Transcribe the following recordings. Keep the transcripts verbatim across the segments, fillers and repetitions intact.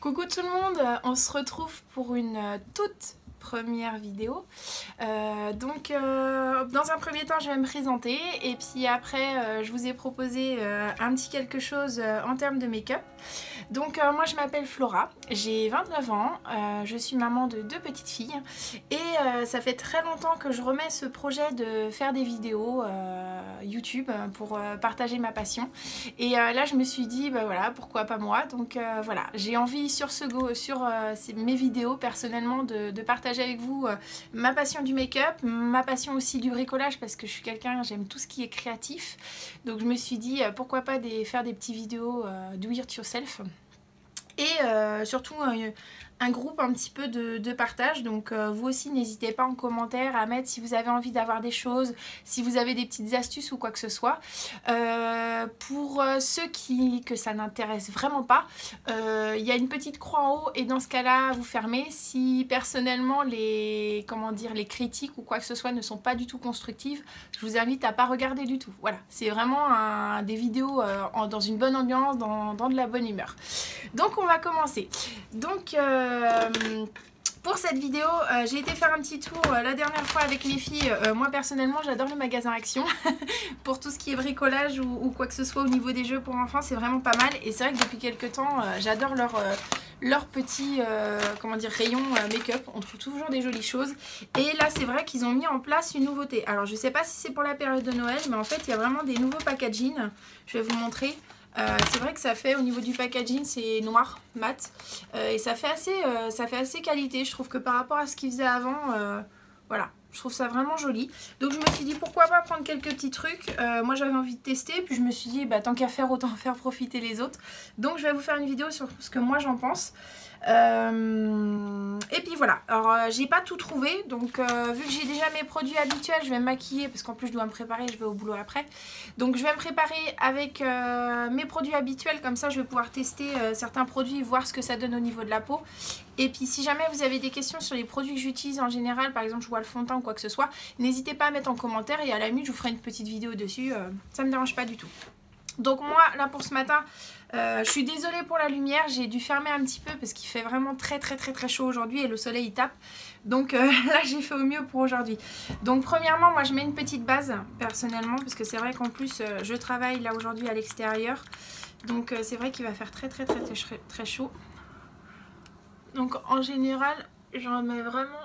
Coucou tout le monde, on se retrouve pour une toute première vidéo. Euh, donc euh, dans un premier temps je vais me présenter et puis après euh, je vous ai proposé euh, un petit quelque chose euh, en termes de make-up. Donc euh, moi je m'appelle Flora, j'ai vingt-neuf ans, euh, je suis maman de deux petites filles et euh, ça fait très longtemps que je remets ce projet de faire des vidéos euh, YouTube pour euh, partager ma passion. Et euh, là je me suis dit bah voilà, pourquoi pas moi. Donc euh, voilà, j'ai envie sur, ce go, sur euh, mes vidéos personnellement de, de partager avec vous euh, ma passion du make-up, ma passion aussi du bricolage parce que je suis quelqu'un, j'aime tout ce qui est créatif. Donc je me suis dit euh, pourquoi pas des, faire des petites vidéos euh, do it yourself. Et euh, surtout euh, un groupe un petit peu de, de partage, donc euh, vous aussi n'hésitez pas en commentaire à mettre si vous avez envie d'avoir des choses, si vous avez des petites astuces ou quoi que ce soit. Euh, pour euh, ceux qui, que ça n'intéresse vraiment pas, il euh, y a une petite croix en haut et dans ce cas là vous fermez. Si personnellement les, comment dire, les critiques ou quoi que ce soit ne sont pas du tout constructives, je vous invite à pas regarder du tout. Voilà, c'est vraiment un, des vidéos euh, en, dans une bonne ambiance, dans, dans de la bonne humeur. Donc on va commencer. Donc euh, pour cette vidéo, euh, j'ai été faire un petit tour euh, la dernière fois avec mes filles. Euh, moi personnellement j'adore le magasin Action pour tout ce qui est bricolage ou, ou quoi que ce soit au niveau des jeux pour enfants, c'est vraiment pas mal. Et c'est vrai que depuis quelques temps euh, j'adore leur, euh, leur petit euh, comment dire, rayon euh, make-up. On trouve toujours des jolies choses. Et là c'est vrai qu'ils ont mis en place une nouveauté. Alors je sais pas si c'est pour la période de Noël, mais en fait il y a vraiment des nouveaux packaging. Je vais vous montrer. Euh, c'est vrai que ça fait au niveau du packaging c'est noir mat euh, et ça fait assez euh, ça fait assez qualité. Je trouve que par rapport à ce qu'ils faisaient avant, euh, voilà, je trouve ça vraiment joli. Donc je me suis dit pourquoi pas prendre quelques petits trucs. Euh, moi j'avais envie de tester, puis je me suis dit bah tant qu'à faire autant faire profiter les autres. Donc je vais vous faire une vidéo sur ce que moi j'en pense. Euh, et puis voilà, alors euh, j'ai pas tout trouvé, donc euh, vu que j'ai déjà mes produits habituels, je vais me maquiller parce qu'en plus je dois me préparer, je vais au boulot après. Donc je vais me préparer avec euh, mes produits habituels, comme ça je vais pouvoir tester euh, certains produits, voir ce que ça donne au niveau de la peau. Et puis si jamais vous avez des questions sur les produits que j'utilise en général, par exemple je vois le fond de teint ou quoi que ce soit, n'hésitez pas à mettre en commentaire et à la limite je vous ferai une petite vidéo dessus, euh, ça me dérange pas du tout. Donc moi là pour ce matin, euh, je suis désolée pour la lumière, j'ai dû fermer un petit peu parce qu'il fait vraiment très très très très chaud aujourd'hui et le soleil il tape. Donc euh, là j'ai fait au mieux pour aujourd'hui. Donc premièrement moi je mets une petite base personnellement parce que c'est vrai qu'en plus euh, je travaille là aujourd'hui à l'extérieur. Donc euh, c'est vrai qu'il va faire très très très très très chaud. Donc en général j'en mets vraiment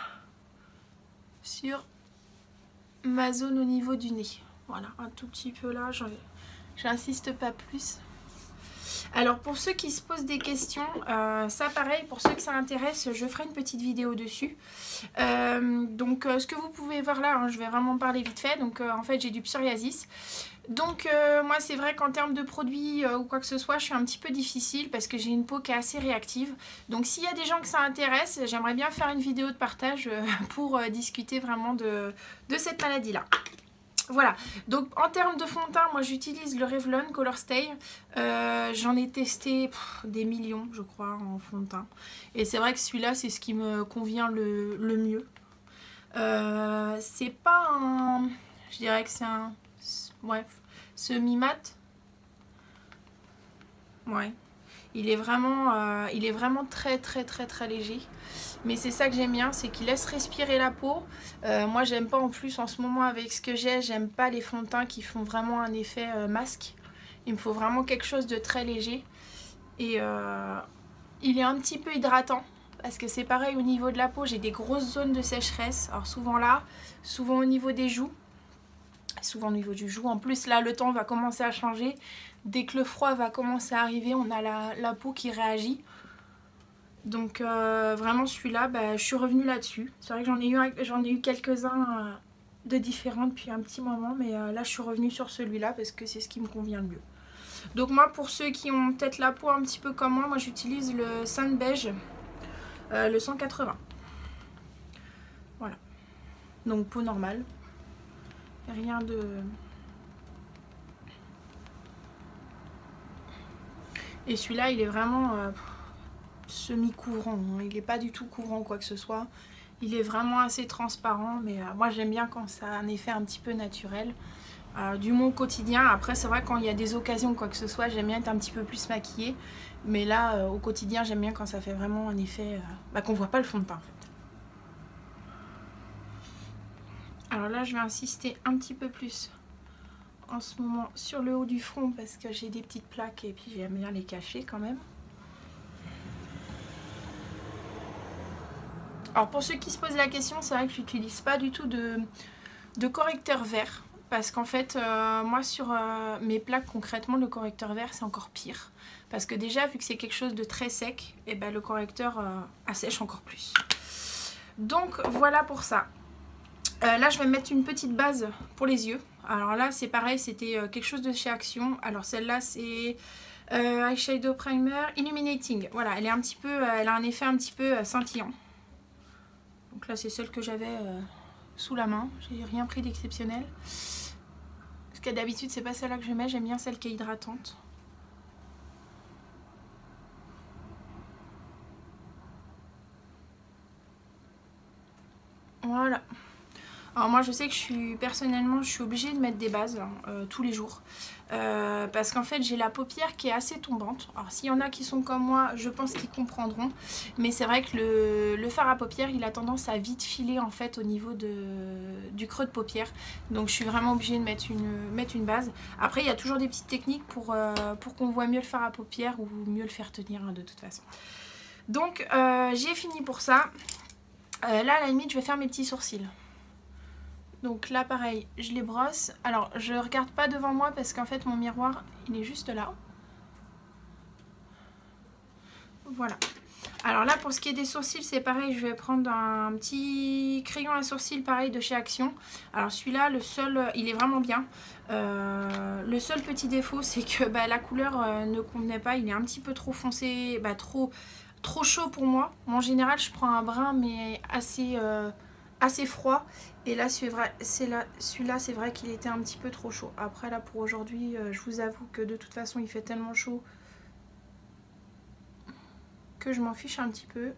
sur ma zone au niveau du nez. Voilà, un tout petit peu là, j'en ai... J'insiste pas plus. Alors pour ceux qui se posent des questions, euh, ça pareil, pour ceux que ça intéresse, je ferai une petite vidéo dessus. Euh, donc euh, ce que vous pouvez voir là, hein, je vais vraiment parler vite fait. Donc euh, en fait j'ai du psoriasis. Donc euh, moi c'est vrai qu'en termes de produits euh, ou quoi que ce soit, je suis un petit peu difficile parce que j'ai une peau qui est assez réactive. Donc s'il y a des gens que ça intéresse, j'aimerais bien faire une vidéo de partage euh, pour euh, discuter vraiment de, de cette maladie là. Voilà, donc en termes de fond de teint, moi j'utilise le Revlon Color Stay. Euh, J'en ai testé pff, des millions, je crois, en fond de teint. Et c'est vrai que celui-là, c'est ce qui me convient le, le mieux. Euh, c'est pas un... Je dirais que c'est un... Ouais, semi-mat. Ouais. Il est vraiment, euh, il est vraiment très très très très léger. Mais c'est ça que j'aime bien, c'est qu'il laisse respirer la peau. Euh, moi j'aime pas en plus en ce moment avec ce que j'ai, j'aime pas les fonds de teint qui font vraiment un effet euh, masque. Il me faut vraiment quelque chose de très léger. Et euh, il est un petit peu hydratant. Parce que c'est pareil au niveau de la peau, j'ai des grosses zones de sécheresse. Alors souvent là, souvent au niveau des joues. Souvent au niveau du joue. En plus là le temps va commencer à changer. Dès que le froid va commencer à arriver, on a la, la peau qui réagit. Donc euh, vraiment celui-là, bah, je suis revenue là-dessus. C'est vrai que j'en ai eu, j'en ai eu quelques-uns euh, de différents depuis un petit moment. Mais euh, là je suis revenue sur celui-là parce que c'est ce qui me convient le mieux. Donc moi pour ceux qui ont peut-être la peau un petit peu comme moi, moi j'utilise le Sand Beige, euh, le cent quatre-vingts. Voilà. Donc peau normale. Rien de... Et celui-là il est vraiment... Euh, semi-couvrant, hein. Il n'est pas du tout couvrant quoi que ce soit, il est vraiment assez transparent, mais euh, moi j'aime bien quand ça a un effet un petit peu naturel. Euh, du moins au quotidien. Après c'est vrai quand il y a des occasions quoi que ce soit, j'aime bien être un petit peu plus maquillée. Mais là euh, au quotidien j'aime bien quand ça fait vraiment un effet euh, bah, qu'on voit pas le fond de teint en fait. Alors là je vais insister un petit peu plus en ce moment sur le haut du front parce que j'ai des petites plaques et puis j'aime bien les cacher quand même. Alors pour ceux qui se posent la question, c'est vrai que j'utilise pas du tout de, de correcteur vert. Parce qu'en fait, euh, moi sur euh, mes plaques, concrètement, le correcteur vert, c'est encore pire. Parce que déjà, vu que c'est quelque chose de très sec, et ben, le correcteur euh, assèche encore plus. Donc voilà pour ça. Euh, là, je vais mettre une petite base pour les yeux. Alors là, c'est pareil, c'était euh, quelque chose de chez Action. Alors celle-là, c'est euh, Eyeshadow Primer Illuminating. Voilà, elle est un petit peu, euh, elle a un effet un petit peu euh, scintillant. Donc là, c'est celle que j'avais... Euh, sous la main, j'ai rien pris d'exceptionnel parce que d'habitude c'est pas celle-là que je mets, j'aime bien celle qui est hydratante. Voilà. Alors moi je sais que je suis personnellement je suis obligée de mettre des bases euh, tous les jours euh, parce qu'en fait j'ai la paupière qui est assez tombante. Alors s'il y en a qui sont comme moi, je pense qu'ils comprendront, mais c'est vrai que le, le fard à paupières il a tendance à vite filer en fait au niveau de, du creux de paupière, donc je suis vraiment obligée de mettre une, mettre une base. Après il y a toujours des petites techniques pour, euh, pour qu'on voit mieux le fard à paupières ou mieux le faire tenir hein, de toute façon. Donc euh, j'ai fini pour ça. Euh, là à la limite je vais faire mes petits sourcils. Donc là pareil, je les brosse. Alors je regarde pas devant moi parce qu'en fait mon miroir il est juste là. Voilà. Alors là pour ce qui est des sourcils c'est pareil, je vais prendre un petit crayon à sourcils pareil de chez Action. Alors celui-là le seul, il est vraiment bien. Euh, le seul petit défaut c'est que bah, la couleur euh, ne convenait pas, il est un petit peu trop foncé, bah, trop, trop chaud pour moi. En général je prends un brun mais assez... Euh, assez froid et là celui-là c'est vrai qu'il était un petit peu trop chaud. Après là pour aujourd'hui euh, je vous avoue que de toute façon il fait tellement chaud que je m'en fiche un petit peu.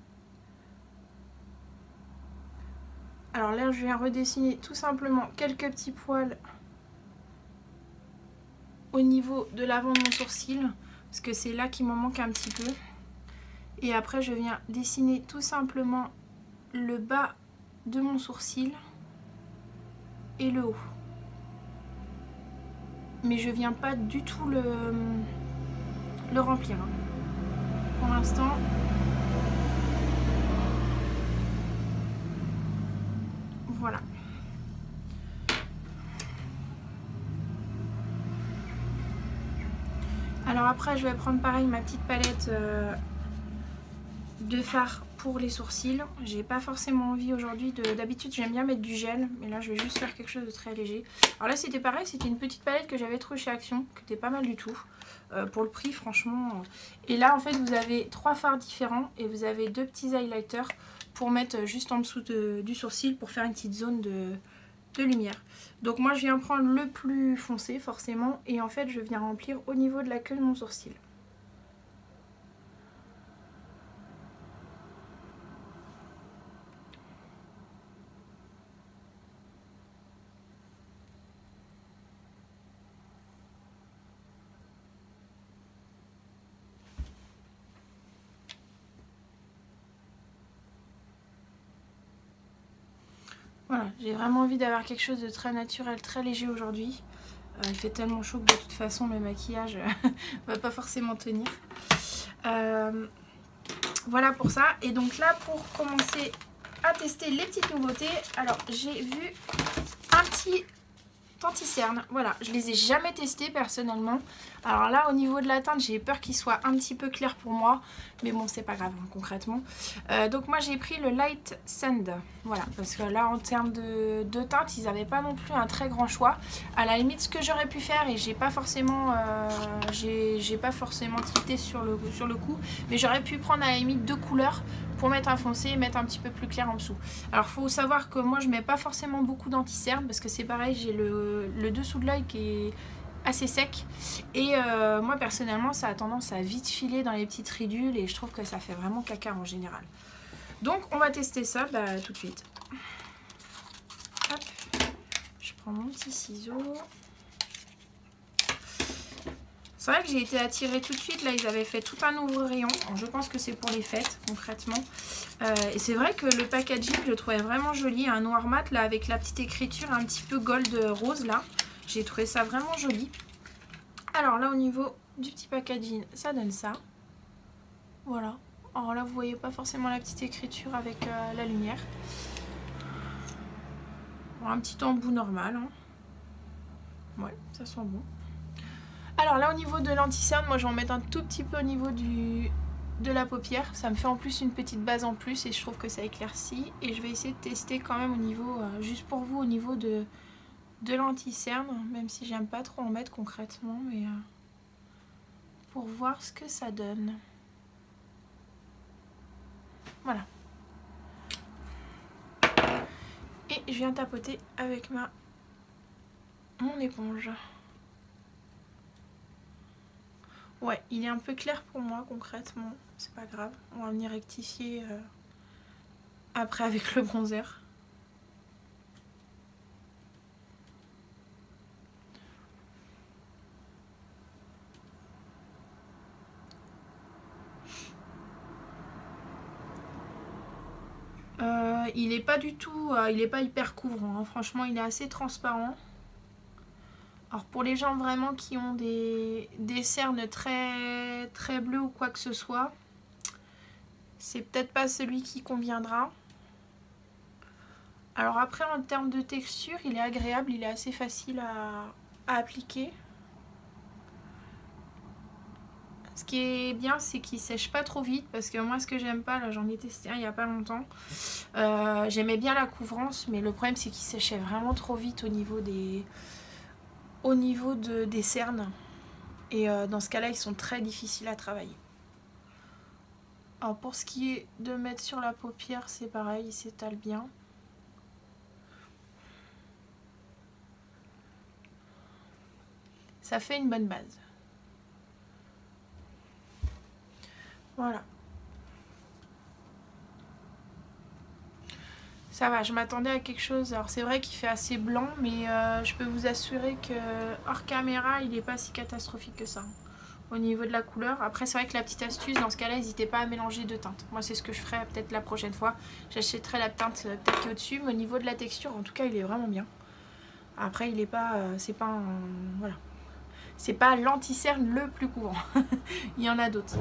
Alors là je viens redessiner tout simplement quelques petits poils au niveau de l'avant de mon sourcil parce que c'est là qu'il m'en manque un petit peu, et après je viens dessiner tout simplement le bas de mon sourcil et le haut, mais je viens pas du tout le, le remplir hein. Pour l'instant voilà. Alors après je vais prendre pareil ma petite palette euh, de fard pour les sourcils. J'ai pas forcément envie aujourd'hui de... D'habitude j'aime bien mettre du gel, mais là je vais juste faire quelque chose de très léger. Alors là c'était pareil, c'était une petite palette que j'avais trouvée chez Action, qui était pas mal du tout. Euh, pour le prix franchement. Et là en fait vous avez trois fards différents et vous avez deux petits highlighters pour mettre juste en dessous de, du sourcil pour faire une petite zone de, de lumière. Donc moi je viens prendre le plus foncé forcément et en fait je viens remplir au niveau de la queue de mon sourcil. Voilà, j'ai vraiment envie d'avoir quelque chose de très naturel, très léger aujourd'hui. Euh, il fait tellement chaud que de toute façon le maquillage va pas forcément tenir. Euh, voilà pour ça. Et donc là pour commencer à tester les petites nouveautés, alors j'ai vu un petit anti-cerne. Voilà, je les ai jamais testés personnellement. Alors là au niveau de la teinte j'ai peur qu'il soit un petit peu clair pour moi, mais bon c'est pas grave hein, concrètement. Euh, donc moi j'ai pris le Light Sand, voilà, parce que là en termes de, de teinte ils n'avaient pas non plus un très grand choix. À la limite ce que j'aurais pu faire, et j'ai pas forcément euh, j'ai pas forcément tilté sur le, sur le coup, mais j'aurais pu prendre à la limite deux couleurs pour mettre un foncé et mettre un petit peu plus clair en dessous. Alors faut savoir que moi je mets pas forcément beaucoup d'anti-cerne parce que c'est pareil, j'ai le, le dessous de l'œil qui est assez sec et euh, moi personnellement ça a tendance à vite filer dans les petites ridules et je trouve que ça fait vraiment caca en général. Donc on va tester ça bah, tout de suite. Hop. Je prends mon petit ciseau. C'est vrai que j'ai été attirée tout de suite. Là, ils avaient fait tout un nouveau rayon. Alors, je pense que c'est pour les fêtes, concrètement. Euh, et c'est vrai que le packaging, je le trouvais vraiment joli. Un noir mat, là, avec la petite écriture un petit peu gold rose, là. J'ai trouvé ça vraiment joli. Alors là, au niveau du petit packaging, ça donne ça. Voilà. Alors là, vous voyez pas forcément la petite écriture avec euh, la lumière. Bon, un petit embout normal. Hein. Ouais, ça sent bon. Alors là, au niveau de l'anti-cerne, moi je vais en mettre un tout petit peu au niveau du, de la paupière. Ça me fait en plus une petite base en plus et je trouve que ça éclaircit. Et je vais essayer de tester quand même au niveau, euh, juste pour vous, au niveau de, de l'anti-cerne. Même si j'aime pas trop en mettre concrètement, mais euh, pour voir ce que ça donne. Voilà. Et je viens tapoter avec ma mon éponge. Ouais, il est un peu clair pour moi concrètement, c'est pas grave. On va venir rectifier euh, après avec le bronzer. Euh, il est pas du tout, euh, il est pas hyper couvrant, hein. Franchement il est assez transparent. Alors pour les gens vraiment qui ont des, des cernes très, très bleues ou quoi que ce soit, c'est peut-être pas celui qui conviendra. Alors après en termes de texture, il est agréable, il est assez facile à, à appliquer. Ce qui est bien, c'est qu'il sèche pas trop vite, parce que moi ce que j'aime pas, là j'en ai testé un il y a pas longtemps, euh, j'aimais bien la couvrance, mais le problème c'est qu'il séchait vraiment trop vite au niveau des... au niveau de, des cernes et euh, dans ce cas là ils sont très difficiles à travailler. Alors pour ce qui est de mettre sur la paupière, c'est pareil, il s'étale bien. Ça fait une bonne base. Voilà. Ça va, je m'attendais à quelque chose. Alors c'est vrai qu'il fait assez blanc, mais euh, je peux vous assurer que hors caméra, il n'est pas si catastrophique que ça. Au niveau de la couleur. Après c'est vrai que la petite astuce, dans ce cas là, n'hésitez pas à mélanger deux teintes. Moi c'est ce que je ferai peut-être la prochaine fois. J'achèterai la teinte euh, peut-être qui est au-dessus, mais au niveau de la texture, en tout cas il est vraiment bien. Après il est pas, euh, c'est pas un, voilà. C'est pas l'anti-cerne le plus courant. Il y en a d'autres.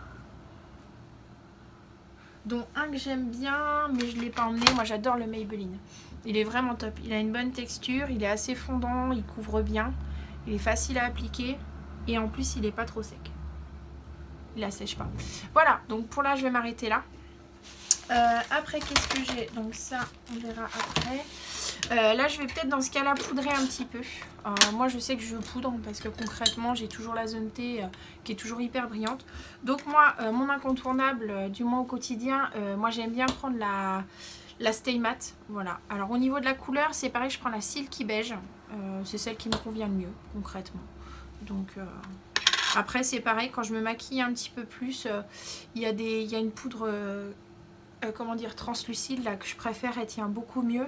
Dont un que j'aime bien, mais je ne l'ai pas emmené. Moi j'adore le Maybelline. Il est vraiment top. Il a une bonne texture, il est assez fondant, il couvre bien. Il est facile à appliquer. Et en plus il n'est pas trop sec. Il la sèche pas. Voilà, donc pour là je vais m'arrêter là. Euh, après qu'est-ce que j'ai? Donc ça on verra après. Euh, là je vais peut-être dans ce cas là poudrer un petit peu. Euh, moi je sais que je poudre parce que concrètement j'ai toujours la zone T euh, qui est toujours hyper brillante. Donc moi euh, mon incontournable euh, du moins au quotidien, euh, moi j'aime bien prendre la, la Stay Matte. Voilà. Alors au niveau de la couleur c'est pareil, je prends la Silky Beige. Euh, c'est celle qui me convient le mieux concrètement. Donc euh, après c'est pareil, quand je me maquille un petit peu plus, euh, il y a des, il y a une poudre euh, euh, comment dire, translucide là que je préfère, elle tient beaucoup mieux.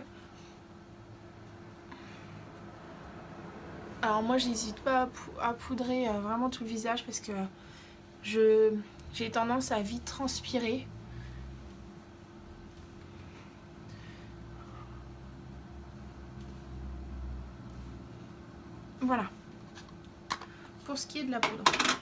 Alors moi j'hésite pas à, pou à poudrer euh, vraiment tout le visage parce que je j'ai tendance à vite transpirer. Voilà. Pour ce qui est de la poudre.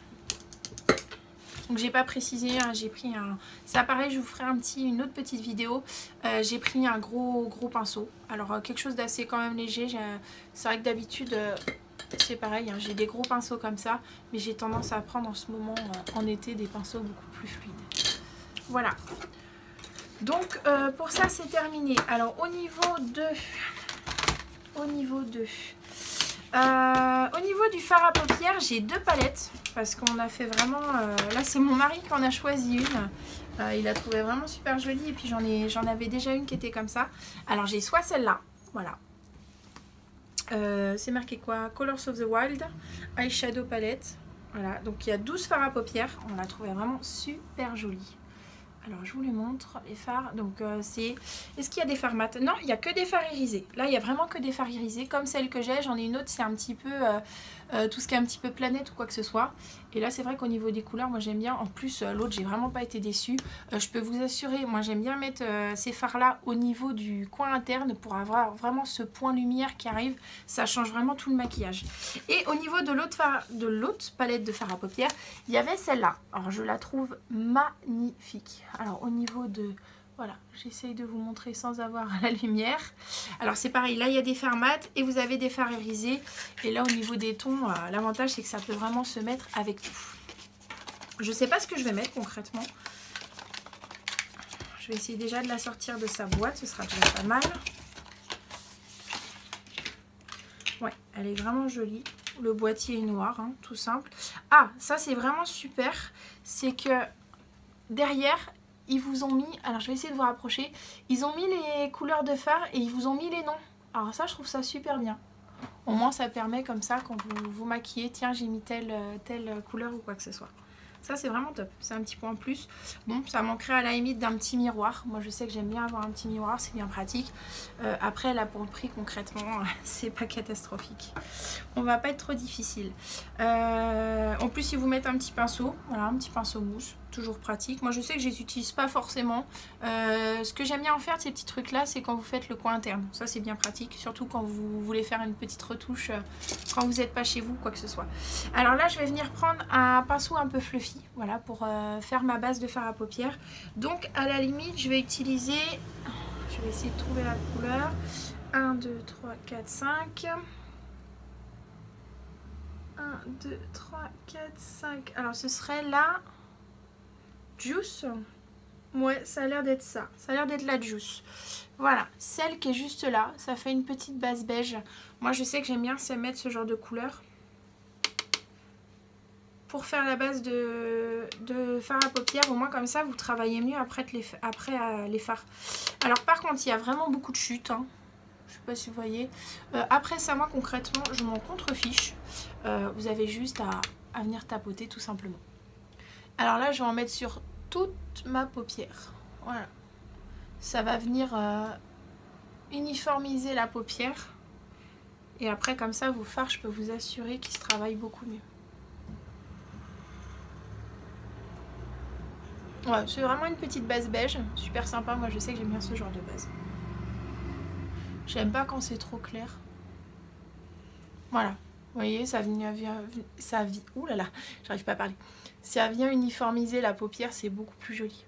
Donc j'ai pas précisé, hein, j'ai pris un... Ça pareil, je vous ferai un petit, une autre petite vidéo. Euh, j'ai pris un gros gros pinceau. Alors euh, quelque chose d'assez quand même léger. C'est vrai que d'habitude... Euh, c'est pareil, hein, j'ai des gros pinceaux comme ça, mais j'ai tendance à prendre en ce moment, euh, en été, des pinceaux beaucoup plus fluides. Voilà. Donc euh, pour ça c'est terminé. Alors au niveau de... Au niveau de... Euh, au niveau du fard à paupières, j'ai deux palettes parce qu'on a fait vraiment... Euh, là c'est mon mari qui en a choisi une. Euh, il a trouvé vraiment super jolie et puis j'en ai, j'en avais déjà une qui était comme ça. Alors j'ai soit celle-là, voilà. Euh, c'est marqué quoi? Colors of the Wild Eyeshadow Palette. Voilà, donc il y a douze fards à paupières. On l'a trouvé vraiment super jolie. Alors je vous les montre, les fards. Donc euh, c'est... Est-ce qu'il y a des fards mat? Non, il n'y a que des fards irisés. Là, il n'y a vraiment que des fards irisés. Comme celle que j'ai, j'en ai une autre, c'est un petit peu... Euh, euh, tout ce qui est un petit peu planète ou quoi que ce soit. Et là, c'est vrai qu'au niveau des couleurs, moi j'aime bien. En plus, euh, l'autre, j'ai vraiment pas été déçue. Euh, je peux vous assurer, moi j'aime bien mettre euh, ces fards-là au niveau du coin interne pour avoir vraiment ce point lumière qui arrive. Ça change vraiment tout le maquillage. Et au niveau de l'autre fard... de l'autre palette de fard à paupières, il y avait celle-là. Alors je la trouve magnifique. Alors au niveau de... Voilà, j'essaye de vous montrer sans avoir la lumière. Alors c'est pareil, là il y a des fards mat et vous avez des fards irisés. Et là au niveau des tons, euh, l'avantage c'est que ça peut vraiment se mettre avec tout. Je sais pas ce que je vais mettre concrètement. Je vais essayer déjà de la sortir de sa boîte, ce sera déjà pas mal. Ouais, elle est vraiment jolie. Le boîtier est noir, hein, tout simple. Ah, ça c'est vraiment super. C'est que derrière, ils vous ont mis... Alors je vais essayer de vous rapprocher. Ils ont mis les couleurs de fard et ils vous ont mis les noms. Alors ça, je trouve ça super bien. Au moins, ça permet comme ça, quand vous vous maquillez, tiens, j'ai mis telle, telle couleur ou quoi que ce soit. Ça, c'est vraiment top. C'est un petit point en plus. Bon, ça manquerait à la limite d'un petit miroir. Moi, je sais que j'aime bien avoir un petit miroir. C'est bien pratique. Euh, après, là, pour le prix, concrètement, c'est pas catastrophique. On va pas être trop difficile. Euh, en plus, ils vous mettent un petit pinceau. Voilà, un petit pinceau mousse. Toujours pratique. Moi, je sais que je les utilise pas forcément. Euh, ce que j'aime bien en faire, ces petits trucs-là, c'est quand vous faites le coin interne. Ça, c'est bien pratique. Surtout quand vous voulez faire une petite retouche, euh, quand vous n'êtes pas chez vous, quoi que ce soit. Alors là, je vais venir prendre un pinceau un peu fluffy. Voilà, pour euh, faire ma base de fard à paupières. Donc, à la limite, je vais utiliser... Je vais essayer de trouver la couleur. un, deux, trois, quatre, cinq. un, deux, trois, quatre, cinq. Alors, ce serait la... Juice. Ouais, ça a l'air d'être ça. Ça a l'air d'être la Juice. Voilà, celle qui est juste là. Ça fait une petite base beige. Moi, je sais que j'aime bien mettre ce genre de couleur pour faire la base de, de fard à paupières. Au moins, comme ça, vous travaillez mieux après les, après, euh, les fards. Alors, par contre, il y a vraiment beaucoup de chutes. Hein. Je sais pas si vous voyez. Euh, après ça, moi, concrètement, je m'en contrefiche. Euh, vous avez juste à, à venir tapoter, tout simplement. Alors là, je vais en mettre sur toute ma paupière. Voilà. Ça va venir euh, uniformiser la paupière. Et après, comme ça, vos fards, je peux vous assurer qu'ils se travaillent beaucoup mieux. Ouais, c'est vraiment une petite base beige. Super sympa. Moi, je sais que j'aime bien ce genre de base. J'aime pas quand c'est trop clair. Voilà. Vous voyez, ça vient... Ça vient... Ouh là là, j'arrive pas à parler. Ça vient uniformiser la paupière, c'est beaucoup plus joli.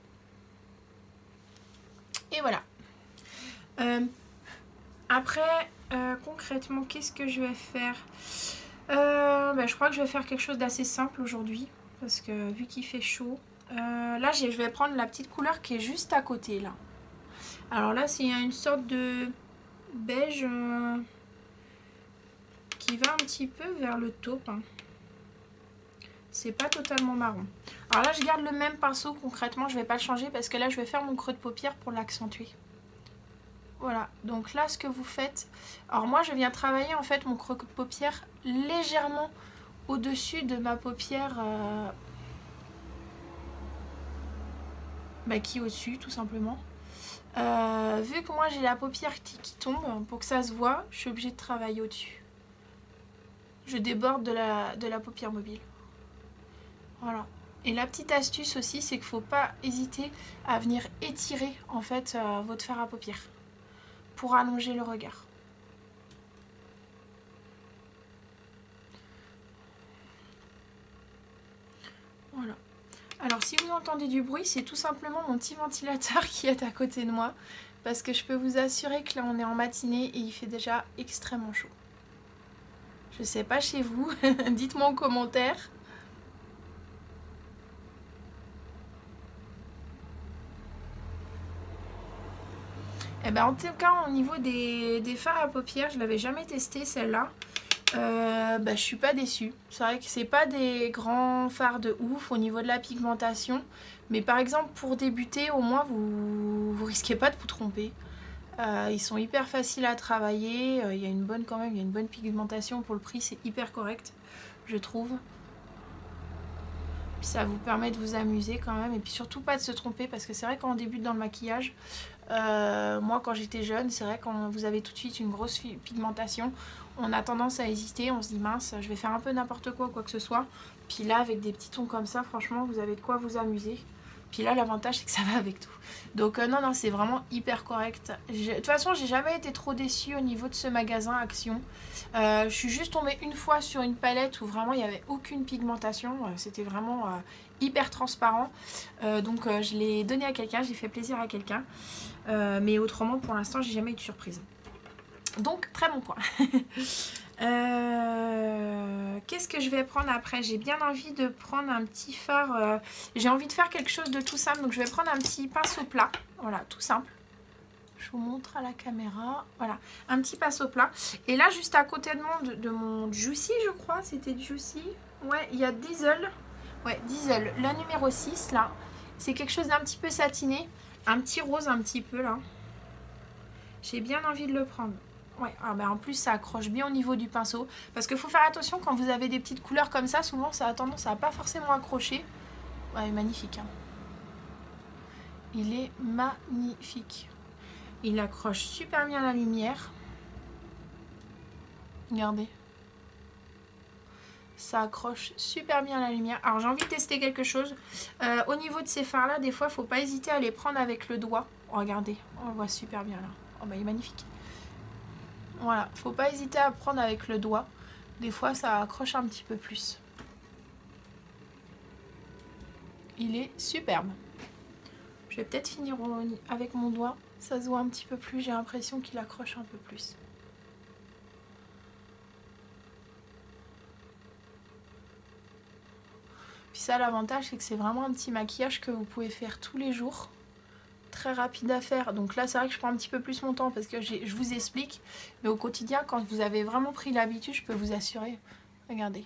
Et voilà. Euh, après, euh, concrètement, qu'est-ce que je vais faire euh, bah, je crois que je vais faire quelque chose d'assez simple aujourd'hui. Parce que vu qu'il fait chaud... Euh, là, je vais prendre la petite couleur qui est juste à côté, là. Alors là, c'est une sorte de beige euh, qui va un petit peu vers le taupe. Hein. C'est pas totalement marron. Alors là, je garde le même pinceau. Concrètement, je vais pas le changer parce que là, je vais faire mon creux de paupière pour l'accentuer. Voilà. Donc là, ce que vous faites... Alors moi, je viens travailler en fait mon creux de paupière légèrement au-dessus de ma paupière... Euh... Bah, qui est au-dessus, tout simplement. Euh, vu que moi, j'ai la paupière qui, qui tombe, pour que ça se voit, je suis obligée de travailler au-dessus. Je déborde de la, de la paupière mobile. Voilà. Et la petite astuce aussi, c'est qu'il ne faut pas hésiter à venir étirer en fait euh, votre fard à paupières pour allonger le regard. Voilà. Alors si vous entendez du bruit, c'est tout simplement mon petit ventilateur qui est à côté de moi. Parce que je peux vous assurer que là on est en matinée et il fait déjà extrêmement chaud. Je sais pas chez vous, dites-moi en commentaire. Et ben en tout cas au niveau des, des fards à paupières, je l'avais jamais testé celle-là. Euh, bah, je suis pas déçue. C'est vrai que c'est pas des grands fards de ouf au niveau de la pigmentation. Mais par exemple pour débuter, au moins vous, vous risquez pas de vous tromper. Euh, ils sont hyper faciles à travailler. Il y a une bonne quand même, il y a une bonne pigmentation pour le prix, c'est hyper correct, je trouve. Puis ça vous permet de vous amuser quand même. Et puis surtout pas de se tromper parce que c'est vrai quand on débute dans le maquillage, euh, moi quand j'étais jeune, c'est vrai quand vous avez tout de suite une grosse pigmentation, on a tendance à hésiter, on se dit mince, je vais faire un peu n'importe quoi, quoi que ce soit. Puis là avec des petits tons comme ça, franchement vous avez de quoi vous amuser. Puis là l'avantage c'est que ça va avec tout. Donc euh, non non c'est vraiment hyper correct. De toute façon j'ai jamais été trop déçue au niveau de ce magasin Action. Euh, je suis juste tombée une fois sur une palette où vraiment il n'y avait aucune pigmentation. C'était vraiment euh, hyper transparent. Euh, donc euh, je l'ai donné à quelqu'un, j'ai fait plaisir à quelqu'un. Euh, mais autrement pour l'instant j'ai jamais eu de surprise. Donc très bon point. Euh, qu'est-ce que je vais prendre après? J'ai bien envie de prendre un petit fard. Euh, j'ai envie de faire quelque chose de tout simple. Donc je vais prendre un petit pinceau plat. Voilà, tout simple. Je vous montre à la caméra. Voilà, un petit pinceau plat. Et là, juste à côté de mon, de, de mon Juicy, je crois. C'était Juicy. Ouais, il y a Diesel. Ouais, Diesel. La numéro six, là. C'est quelque chose d'un petit peu satiné. Un petit rose, un petit peu, là. J'ai bien envie de le prendre. Ouais, ah ben en plus ça accroche bien au niveau du pinceau. Parce qu'il faut faire attention quand vous avez des petites couleurs comme ça, souvent ça a tendance à pas forcément accrocher. Ouais, magnifique. Hein. Il est magnifique. Il accroche super bien la lumière. Regardez. Ça accroche super bien la lumière. Alors j'ai envie de tester quelque chose. Euh, au niveau de ces fards là, des fois, faut pas hésiter à les prendre avec le doigt. Oh, regardez, on le voit super bien là. Oh bah il est magnifique. Voilà, faut pas hésiter à prendre avec le doigt. Des fois, ça accroche un petit peu plus. Il est superbe. Je vais peut-être finir avec mon doigt. Ça se voit un petit peu plus. J'ai l'impression qu'il accroche un peu plus. Puis ça, l'avantage, c'est que c'est vraiment un petit maquillage que vous pouvez faire tous les jours. Très rapide à faire. Donc là c'est vrai que je prends un petit peu plus mon temps parce que je vous explique, mais au quotidien quand vous avez vraiment pris l'habitude, je peux vous assurer, regardez,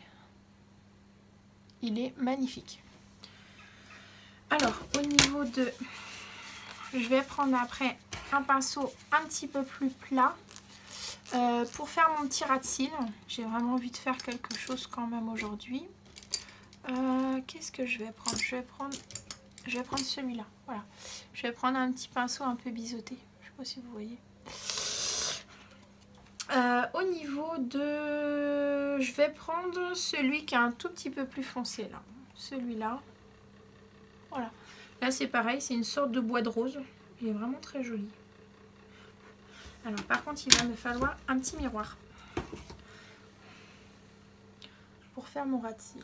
il est magnifique. Alors au niveau de, je vais prendre après un pinceau un petit peu plus plat euh, pour faire mon petit ras de cils. J'ai vraiment envie de faire quelque chose quand même aujourd'hui. euh, qu'est-ce que je vais prendre? Je vais prendre Je vais prendre celui-là, voilà. Je vais prendre un petit pinceau un peu biseauté. Je sais pas si vous voyez. Euh, au niveau de... Je vais prendre celui qui est un tout petit peu plus foncé, là. Celui-là. Voilà. Là, c'est pareil, c'est une sorte de bois de rose. Il est vraiment très joli. Alors, par contre, il va me falloir un petit miroir. Pour faire mon ras de cils.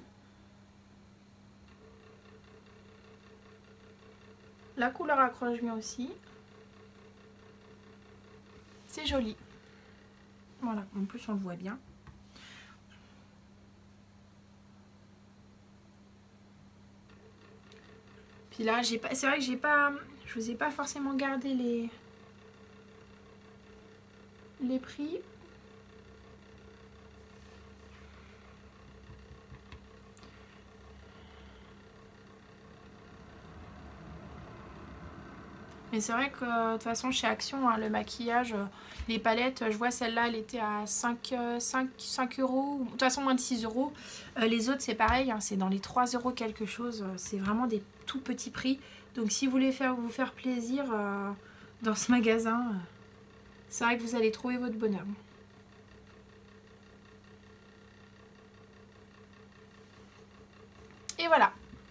La couleur accroche bien aussi. C'est joli. Voilà, en plus on le voit bien. Puis là, j'ai pas, c'est vrai que j'ai pas, je vous ai pas forcément gardé les, les prix. Mais c'est vrai que de toute façon chez Action, hein, le maquillage, euh, les palettes, je vois celle-là, elle était à cinq euros, de toute façon moins de six euros. Euh, les autres c'est pareil, hein, c'est dans les trois euros quelque chose, c'est vraiment des tout petits prix. Donc si vous voulez faire, vous faire plaisir euh, dans ce magasin, euh, c'est vrai que vous allez trouver votre bonheur. Et voilà.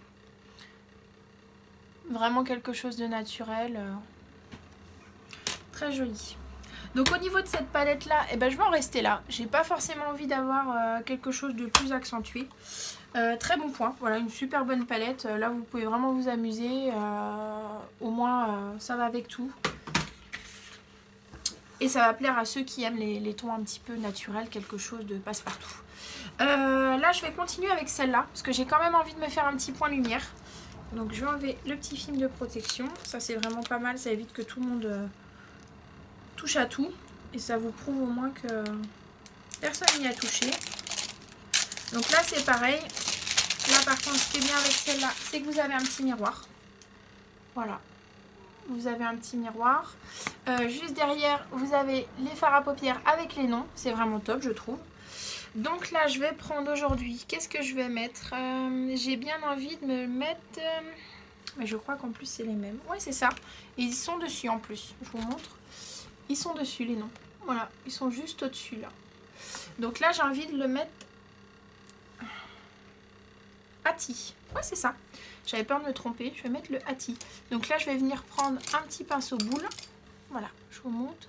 Vraiment quelque chose de naturel. Euh, très joli. Donc au niveau de cette palette là, eh ben, je vais en rester là. J'ai pas forcément envie d'avoir euh, quelque chose de plus accentué. Euh, très bon point. Voilà, une super bonne palette. Euh, là vous pouvez vraiment vous amuser. Euh, au moins euh, ça va avec tout. Et ça va plaire à ceux qui aiment les, les tons un petit peu naturels, quelque chose de passe-partout. Euh, là je vais continuer avec celle-là. Parce que j'ai quand même envie de me faire un petit point lumière. Donc je vais enlever le petit film de protection. Ça c'est vraiment pas mal, ça évite que tout le monde euh, touche à tout. Et ça vous prouve au moins que personne n'y a touché. Donc là c'est pareil. Là par contre ce qui est bien avec celle-là, c'est que vous avez un petit miroir. Voilà. Vous avez un petit miroir. Euh, juste derrière vous avez les fards à paupières avec les noms. C'est vraiment top je trouve. Donc là, je vais prendre aujourd'hui, qu'est-ce que je vais mettre euh, J'ai bien envie de me mettre... Euh, mais je crois qu'en plus, c'est les mêmes. Ouais, c'est ça. Et ils sont dessus en plus. Je vous montre. Ils sont dessus, les noms. Voilà, ils sont juste au-dessus, là. Donc là, j'ai envie de le mettre... Ati. Ouais, c'est ça. J'avais peur de me tromper. Je vais mettre le Ati. Donc là, je vais venir prendre un petit pinceau boule. Voilà, je vous montre.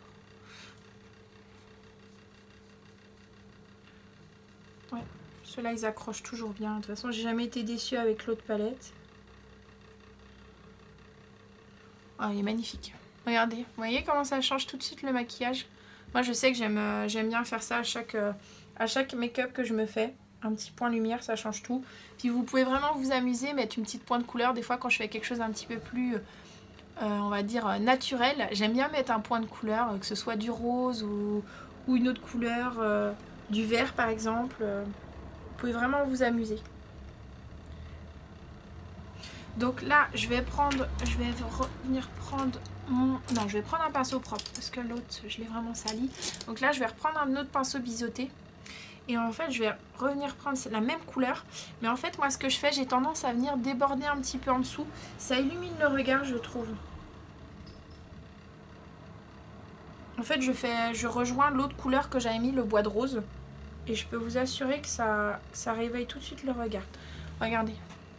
Ouais, ceux-là, ils accrochent toujours bien. De toute façon, j'ai jamais été déçue avec l'autre palette. Oh, il est magnifique. Regardez, vous voyez comment ça change tout de suite le maquillage. Moi, je sais que j'aime euh, j'aime bien faire ça à chaque, euh, à chaque make-up que je me fais. Un petit point lumière, ça change tout. Puis vous pouvez vraiment vous amuser, mettre une petite pointe de couleur. Des fois, quand je fais quelque chose un petit peu plus, euh, on va dire, euh, naturel, j'aime bien mettre un point de couleur, euh, que ce soit du rose ou, ou une autre couleur, euh, du vert par exemple. Euh, vous pouvez vraiment vous amuser. Donc là, je vais prendre, je vais revenir prendre mon... Non, je vais prendre un pinceau propre parce que l'autre, je l'ai vraiment sali. Donc là, je vais reprendre un autre pinceau biseauté. Et en fait, je vais revenir prendre la même couleur. Mais en fait, moi, ce que je fais, j'ai tendance à venir déborder un petit peu en dessous. Ça illumine le regard, je trouve. En fait, je, fais, je rejoins l'autre couleur que j'avais mis, le bois de rose. Et je peux vous assurer que ça, que ça réveille tout de suite le regard. Regardez.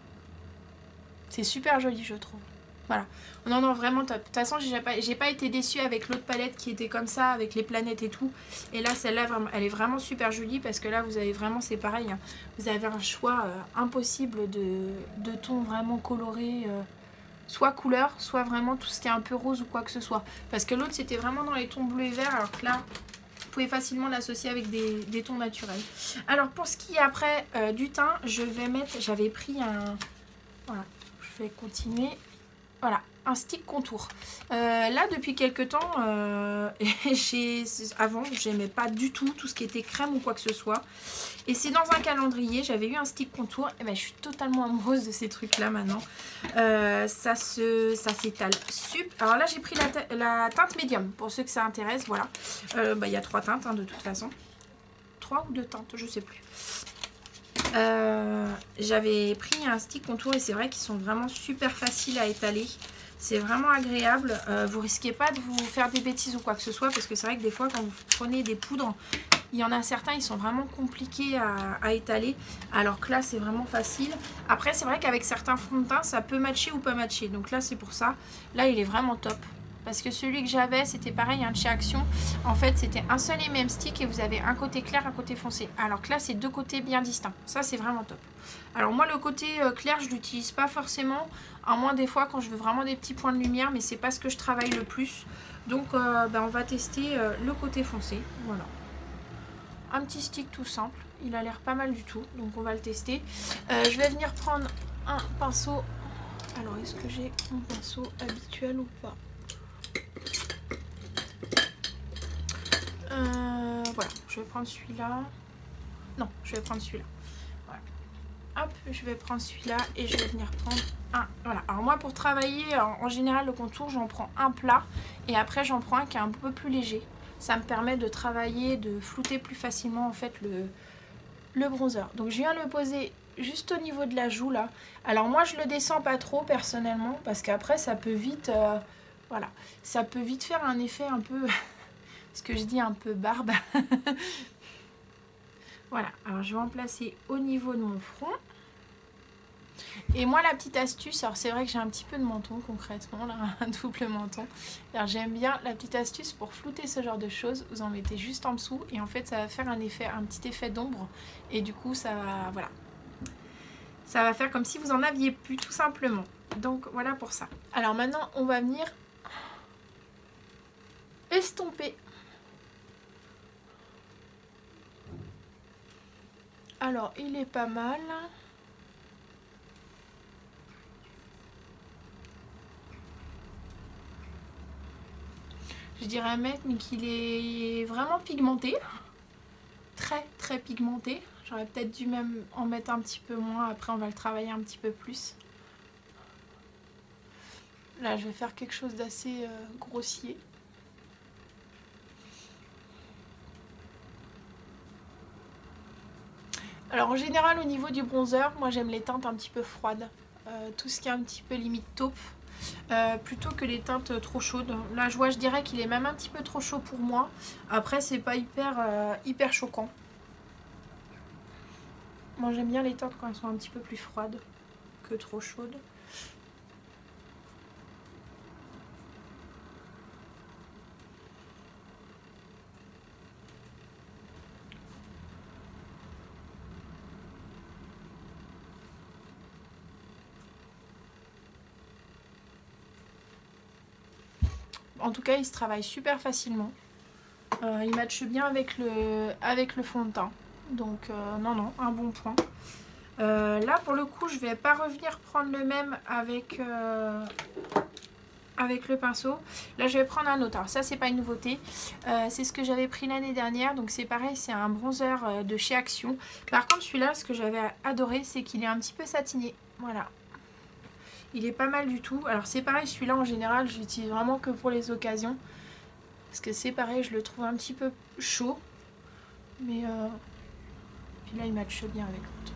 C'est super joli, je trouve. Voilà. Non, non, vraiment top. De toute façon, j'ai pas, j'ai pas été déçue avec l'autre palette qui était comme ça, avec les planètes et tout. Et là, celle-là, elle est vraiment super jolie parce que là, vous avez vraiment, c'est pareil. Hein. Vous avez un choix euh, impossible de, de tons vraiment colorés. Euh, soit couleur, soit vraiment tout ce qui est un peu rose ou quoi que ce soit. Parce que l'autre, c'était vraiment dans les tons bleus et verts. Alors que là, vous pouvez facilement l'associer avec des, des tons naturels. Alors, pour ce qui est après euh, du teint, je vais mettre... J'avais pris un... Voilà. Je vais continuer. Voilà, un stick contour. Euh, là, depuis quelques temps, euh, j'ai, avant, j'aimais pas du tout tout ce qui était crème ou quoi que ce soit. Et c'est dans un calendrier, j'avais eu un stick contour. Et ben, je suis totalement amoureuse de ces trucs-là maintenant. Euh, ça se, ça s'étale super. Alors là, j'ai pris la, la teinte médium, pour ceux que ça intéresse. Voilà. Euh, bah, y a trois teintes, hein, de toute façon. Trois ou deux teintes, je sais plus. Euh, j'avais pris un stick contour et c'est vrai qu'ils sont vraiment super faciles à étaler. C'est vraiment agréable. Euh, vous risquez pas de vous faire des bêtises ou quoi que ce soit parce que c'est vrai que des fois quand vous prenez des poudres, il y en a certains, ils sont vraiment compliqués à, à étaler. Alors que là, c'est vraiment facile. Après, c'est vrai qu'avec certains fonds de teint, ça peut matcher ou pas matcher. Donc là, c'est pour ça. Là, il est vraiment top. Parce que celui que j'avais, c'était pareil, un de chez Action. En fait, c'était un seul et même stick et vous avez un côté clair, un côté foncé. Alors que là, c'est deux côtés bien distincts. Ça, c'est vraiment top. Alors moi, le côté clair, je l'utilise pas forcément. À moins des fois quand je veux vraiment des petits points de lumière, mais c'est pas ce que je travaille le plus. Donc, euh, ben, on va tester euh, le côté foncé. Voilà. Un petit stick tout simple. Il a l'air pas mal du tout. Donc, on va le tester. Euh, je vais venir prendre un pinceau. Alors, est-ce que j'ai mon pinceau habituel ou pas ? Euh, voilà, je vais prendre celui-là. Non, je vais prendre celui-là. Voilà. Hop, je vais prendre celui-là et je vais venir prendre un. Voilà. Alors moi, pour travailler, en, en général, le contour, j'en prends un plat et après, j'en prends un qui est un peu plus léger. Ça me permet de travailler, de flouter plus facilement en fait le, le bronzer. Donc, je viens le poser juste au niveau de la joue là. Alors moi, je le descends pas trop personnellement parce qu'après, ça peut vite, euh, voilà, ça peut vite faire un effet un peu. Ce que je dis un peu barbe. Voilà, alors je vais en placer au niveau de mon front. Et moi la petite astuce, alors c'est vrai que j'ai un petit peu de menton concrètement, là, un double menton. Alors j'aime bien la petite astuce pour flouter ce genre de choses, vous en mettez juste en dessous et en fait ça va faire un effet, un petit effet d'ombre. Et du coup ça va, voilà. Ça va faire comme si vous en aviez plus tout simplement. Donc voilà pour ça. Alors maintenant on va venir estomper. Alors, il est pas mal. Je dirais mettre, mais qu'il est vraiment pigmenté. Très, très pigmenté. J'aurais peut-être dû même en mettre un petit peu moins. Après, on va le travailler un petit peu plus. Là, je vais faire quelque chose d'assez euh, grossier. Alors en général au niveau du bronzer, moi j'aime les teintes un petit peu froides. Euh, tout ce qui est un petit peu limite taupe. Euh, plutôt que les teintes trop chaudes. Là je vois, je dirais qu'il est même un petit peu trop chaud pour moi. Après c'est pas hyper, euh, hyper choquant. Moi j'aime bien les teintes quand elles sont un petit peu plus froides que trop chaudes. En tout cas il se travaille super facilement. Euh, il matche bien avec le, avec le fond de teint. Donc euh, non non, un bon point. Euh, là pour le coup je vais pas revenir prendre le même avec, euh, avec le pinceau. Là je vais prendre un autre. Alors ça c'est pas une nouveauté. Euh, c'est ce que j'avais pris l'année dernière. Donc c'est pareil, c'est un bronzer euh, de chez Action. Par contre celui-là, ce que j'avais adoré, c'est qu'il est un petit peu satiné. Voilà. Il est pas mal du tout. Alors c'est pareil, celui-là en général je l'utilise vraiment que pour les occasions. Parce que c'est pareil, je le trouve un petit peu chaud. Mais euh... puis là il matche bien avec l'autre.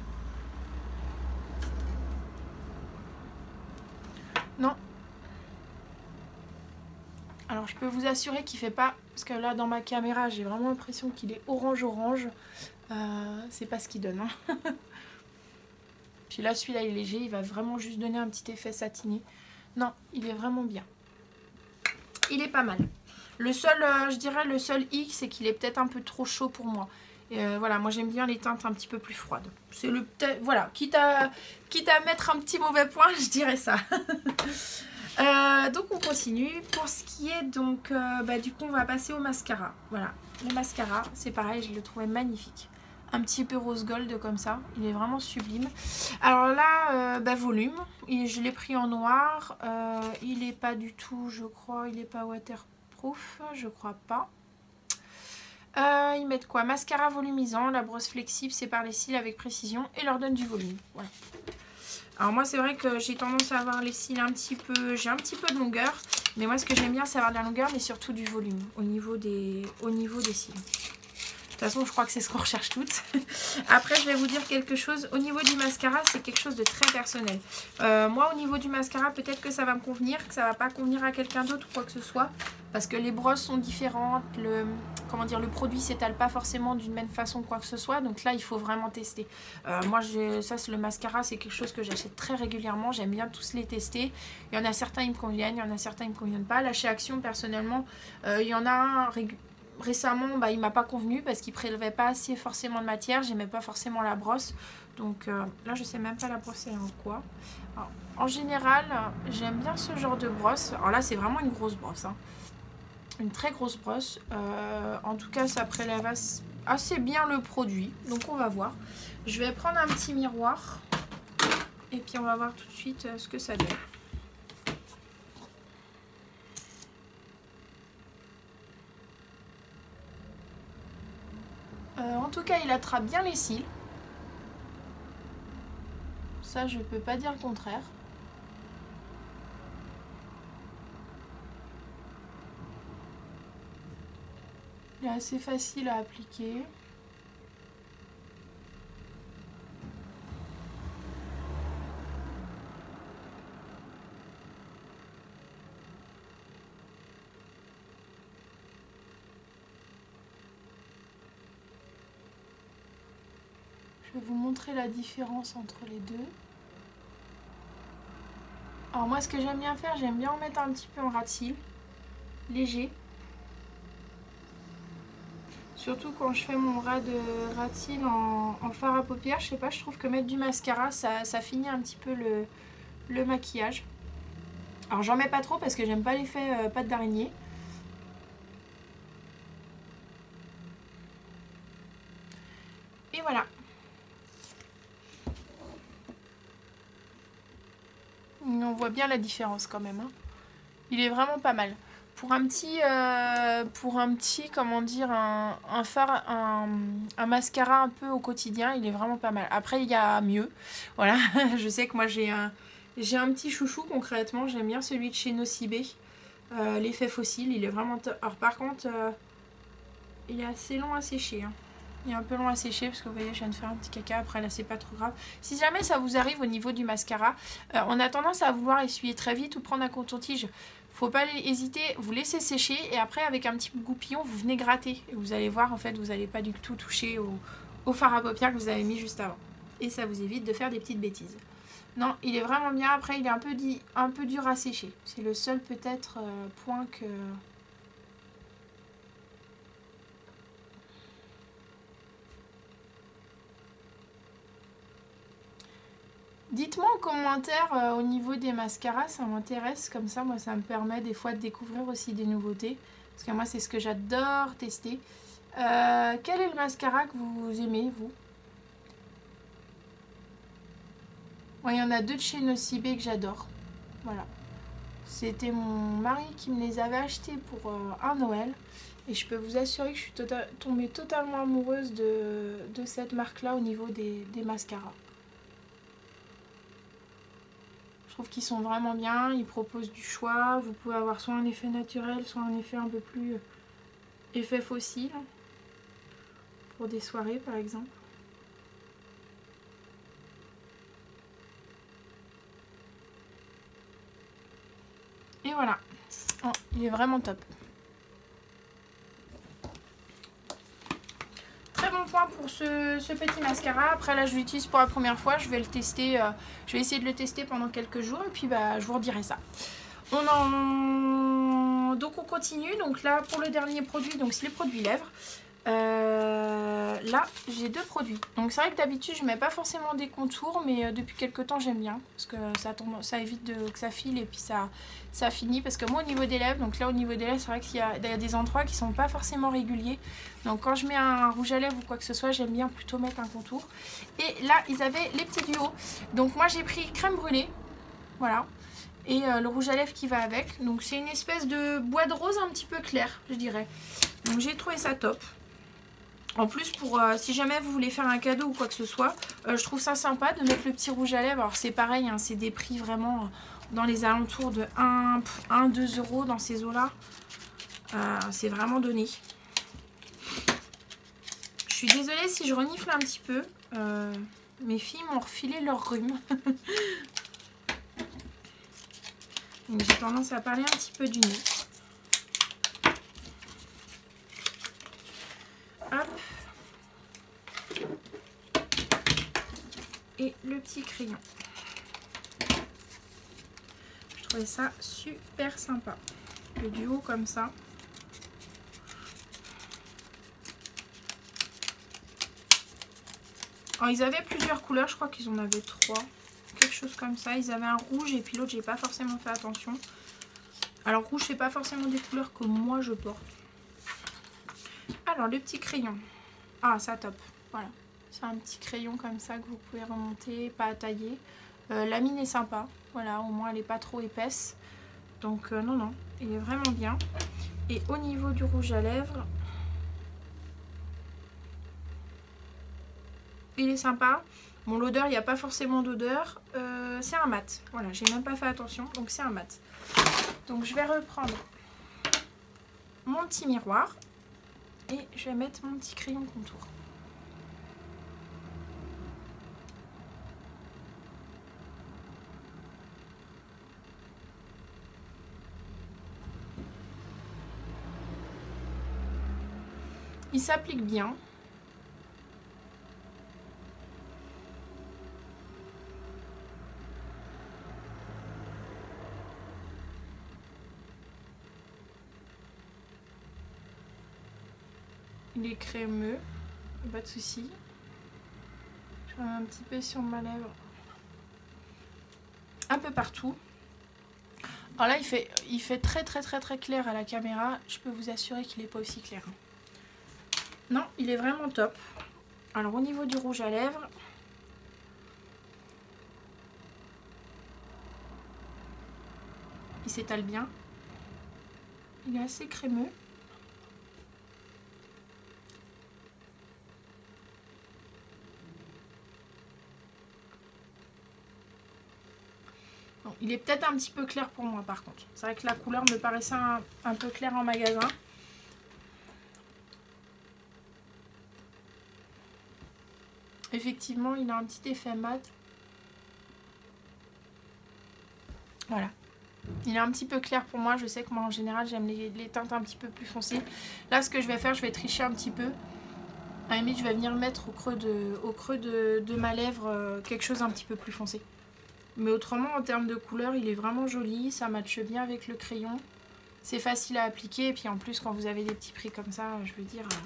Non. Alors je peux vous assurer qu'il fait pas, parce que là dans ma caméra j'ai vraiment l'impression qu'il est orange orange. Euh, c'est pas ce qu'il donne. Hein. Puis là celui-là il est léger, il va vraiment juste donner un petit effet satiné. Non, il est vraiment bien. Il est pas mal. Le seul, euh, je dirais le seul hic, c'est qu'il est peut-être un peu trop chaud pour moi. Et euh, voilà, moi j'aime bien les teintes un petit peu plus froides. C'est le peut-être, voilà, quitte à, quitte à mettre un petit mauvais point, je dirais ça. euh, donc on continue. Pour ce qui est donc, euh, bah, du coup on va passer au mascara. Voilà, le mascara, c'est pareil, je le trouvais magnifique. Un petit peu rose gold comme ça, il est vraiment sublime. Alors là, euh, bah, volume, et je l'ai pris en noir. Euh, il est pas du tout, je crois, il est pas waterproof, je crois pas. Euh, ils mettent quoi? Mascara volumisant, la brosse flexible sépare les cils avec précision et leur donne du volume. Voilà. Alors moi c'est vrai que j'ai tendance à avoir les cils un petit peu, j'ai un petit peu de longueur, mais moi ce que j'aime bien c'est avoir de la longueur mais surtout du volume au niveau des, au niveau des cils. De toute façon je crois que c'est ce qu'on recherche toutes. Après je vais vous dire quelque chose, au niveau du mascara c'est quelque chose de très personnel. Euh, moi au niveau du mascara peut-être que ça va me convenir, que ça va pas convenir à quelqu'un d'autre ou quoi que ce soit. Parce que les brosses sont différentes, le, comment dire, le produit s'étale pas forcément d'une même façon quoi que ce soit. Donc là il faut vraiment tester. Euh, moi ça c'est le mascara, c'est quelque chose que j'achète très régulièrement. J'aime bien tous les tester. Il y en a certains ils me conviennent, il y en a certains ils me conviennent pas. Là chez Action personnellement euh, il y en a un régulièrement. Récemment, bah, il m'a pas convenu parce qu'il prélevait pas assez forcément de matière. J'aimais pas forcément la brosse. Donc euh, là, je sais même pas la brosse est en quoi. Alors, en général, j'aime bien ce genre de brosse. Alors là, c'est vraiment une grosse brosse. Hein. Une très grosse brosse. Euh, en tout cas, ça prélève assez bien le produit. Donc on va voir. Je vais prendre un petit miroir. Et puis on va voir tout de suite ce que ça donne. Euh, en tout cas, il attrape bien les cils. Ça, je peux pas dire le contraire. Il est assez facile à appliquer. Je vais vous montrer la différence entre les deux. Alors moi ce que j'aime bien faire, j'aime bien en mettre un petit peu en ras de cils. Léger. Surtout quand je fais mon ras de, ras de cils en, en fard à paupières. Je sais pas, je trouve que mettre du mascara, ça, ça finit un petit peu le, le maquillage. Alors j'en mets pas trop parce que j'aime pas l'effet euh, pâte d'araignée. Et voilà. On voit bien la différence quand même. Hein. Il est vraiment pas mal. Pour un petit, euh, pour un petit, comment dire, un, un fard, un, un mascara un peu au quotidien, il est vraiment pas mal. Après, il y a mieux. Voilà, je sais que moi j'ai un, j'ai un petit chouchou concrètement. J'aime bien celui de chez Nocibé. Euh, L'effet fossile, il est vraiment top. Alors par contre, euh, il est assez long à sécher. Hein. Il est un peu long à sécher parce que vous voyez je viens de faire un petit caca. Après là c'est pas trop grave. Si jamais ça vous arrive au niveau du mascara, euh, on a tendance à vouloir essuyer très vite ou prendre un coton-tige. Faut pas hésiter, vous laissez sécher et après avec un petit goupillon vous venez gratter. Et vous allez voir en fait vous n'allez pas du tout toucher au, au fard à paupières que vous avez mis juste avant. Et ça vous évite de faire des petites bêtises. Non, il est vraiment bien. Après il est un peu, dit, un peu dur à sécher. C'est le seul peut-être euh, point que... Dites-moi en commentaire euh, au niveau des mascaras, ça m'intéresse, comme ça moi ça me permet des fois de découvrir aussi des nouveautés. Parce que moi c'est ce que j'adore tester. Euh, quel est le mascara que vous aimez vous? Ouais, il y en a deux de chez Nocibé que j'adore. Voilà. C'était mon mari qui me les avait achetés pour euh, un Noël. Et je peux vous assurer que je suis tota- tombée totalement amoureuse de, de cette marque là au niveau des, des mascaras. Je trouve qu'ils sont vraiment bien, ils proposent du choix, vous pouvez avoir soit un effet naturel, soit un effet un peu plus effet fossile, pour des soirées par exemple. Et voilà, oh, il est vraiment top. Très bon point pour ce, ce petit mascara. Après là je l'utilise pour la première fois, je vais le tester, euh, je vais essayer de le tester pendant quelques jours et puis bah je vous redirai ça. On en... Donc on continue, donc là pour le dernier produit, donc c'est les produits lèvres. Euh, là j'ai deux produits. Donc c'est vrai que d'habitude je mets pas forcément des contours, mais euh, depuis quelques temps j'aime bien parce que ça tombe, ça évite de, que ça file et puis ça, ça finit. Parce que moi au niveau des lèvres, donc là au niveau des lèvres c'est vrai qu'il y a, il y a des endroits qui sont pas forcément réguliers. Donc quand je mets un rouge à lèvres ou quoi que ce soit, j'aime bien plutôt mettre un contour. Et là ils avaient les petits duos. Donc moi j'ai pris crème brûlée, voilà. Et euh, le rouge à lèvres qui va avec. Donc c'est une espèce de bois de rose un petit peu clair, je dirais. Donc j'ai trouvé ça top. En plus, pour euh, si jamais vous voulez faire un cadeau ou quoi que ce soit, euh, je trouve ça sympa de mettre le petit rouge à lèvres. Alors c'est pareil, hein, c'est des prix vraiment dans les alentours de un à deux euros dans ces eaux-là. Euh, c'est vraiment donné. Je suis désolée si je renifle un petit peu. Euh, mes filles m'ont refilé leur rhume. Donc j'ai tendance à parler un petit peu du nez. Hop. Et le petit crayon. Je trouvais ça super sympa. Le duo comme ça. Alors ils avaient plusieurs couleurs, je crois qu'ils en avaient trois. Quelque chose comme ça. Ils avaient un rouge et puis l'autre j'ai pas forcément fait attention. Alors rouge c'est pas forcément des couleurs que moi je porte. Alors le petit crayon. Ah ça top. Voilà. C'est un petit crayon comme ça que vous pouvez remonter, pas à tailler. Euh, la mine est sympa. Voilà, au moins elle est pas trop épaisse. Donc euh, non non, il est vraiment bien. Et au niveau du rouge à lèvres, il est sympa. Bon l'odeur, il n'y a pas forcément d'odeur. Euh, c'est un mat. Voilà, j'ai même pas fait attention. Donc c'est un mat. Donc je vais reprendre mon petit miroir. Et je vais mettre mon petit crayon contour. Il s'applique bien. Il est crémeux, pas de souci. Je mets un petit peu sur ma lèvre, un peu partout. Alors là, il fait, il fait très très très très clair à la caméra. Je peux vous assurer qu'il n'est pas aussi clair. Non, il est vraiment top. Alors au niveau du rouge à lèvres, il s'étale bien. Il est assez crémeux. Bon, il est peut-être un petit peu clair pour moi par contre. C'est vrai que la couleur me paraissait un, un peu claire en magasin. Effectivement, il a un petit effet mat. Voilà. Il est un petit peu clair pour moi. Je sais que moi, en général, j'aime les, les teintes un petit peu plus foncées. Là, ce que je vais faire, je vais tricher un petit peu. À la limite, je vais venir mettre au creux de, au creux de, de ma lèvre euh, quelque chose un petit peu plus foncé. Mais autrement, en termes de couleur, il est vraiment joli. Ça matche bien avec le crayon. C'est facile à appliquer. Et puis en plus, quand vous avez des petits prix comme ça, je veux dire... Euh...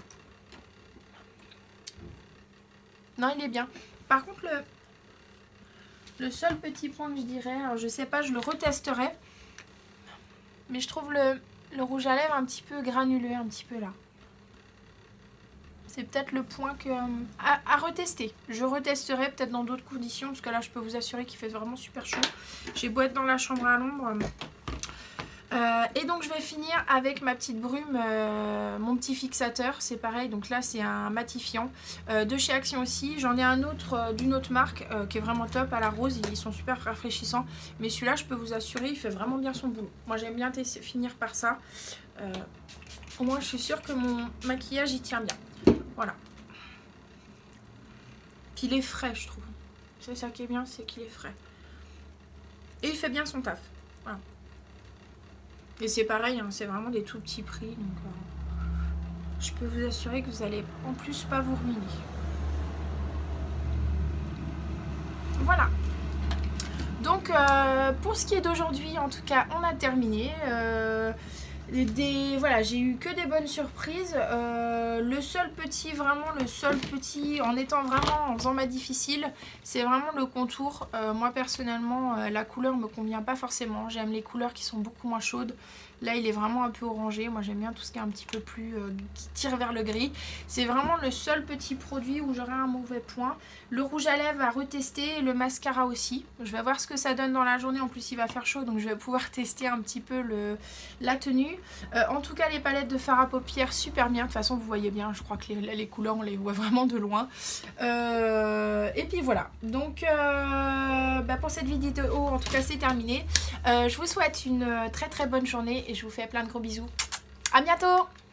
Non, il est bien. Par contre, le, le seul petit point que je dirais... Alors, je sais pas, je le retesterai. Mais je trouve le, le rouge à lèvres un petit peu granuleux, un petit peu là. C'est peut-être le point que, à, à retester. Je retesterai peut-être dans d'autres conditions. Parce que là, je peux vous assurer qu'il fait vraiment super chaud. J'ai beau être dans la chambre à l'ombre. Euh, et donc, je vais finir avec ma petite brume. Euh, mon petit fixateur. C'est pareil. Donc là, c'est un matifiant. Euh, de chez Action aussi. J'en ai un autre euh, d'une autre marque. Euh, qui est vraiment top. À la rose. Ils sont super rafraîchissants. Mais celui-là, je peux vous assurer, il fait vraiment bien son boulot. Moi, j'aime bien finir par ça. Euh, au moins, je suis sûre que mon maquillage, il tient bien. Voilà. Puis il est frais, je trouve. C'est ça qui est bien, c'est qu'il est frais. Et il fait bien son taf. Voilà. Et c'est pareil, hein, c'est vraiment des tout petits prix. Donc euh, je peux vous assurer que vous allez en plus pas vous ruiner. Voilà. Donc euh, pour ce qui est d'aujourd'hui, en tout cas, on a terminé. Euh, Des, voilà, j'ai eu que des bonnes surprises. Euh, le seul petit, vraiment le seul petit, en étant vraiment, en faisant ma difficile, c'est vraiment le contour. Euh, moi personnellement, euh, la couleur me convient pas forcément. J'aime les couleurs qui sont beaucoup moins chaudes. Là, il est vraiment un peu orangé. Moi, j'aime bien tout ce qui est un petit peu plus, euh, qui tire vers le gris. C'est vraiment le seul petit produit où j'aurai un mauvais point. Le rouge à lèvres à retester, le mascara aussi. Je vais voir ce que ça donne dans la journée. En plus, il va faire chaud, donc je vais pouvoir tester un petit peu le, la tenue. Euh, en tout cas, les palettes de fard à paupières, super bien. De toute façon, vous voyez bien, je crois que les, les couleurs, on les voit vraiment de loin. Euh, et puis voilà. Donc, euh, bah pour cette vidéo, en tout cas, c'est terminé. Euh, je vous souhaite une très très bonne journée et je vous fais plein de gros bisous. À bientôt!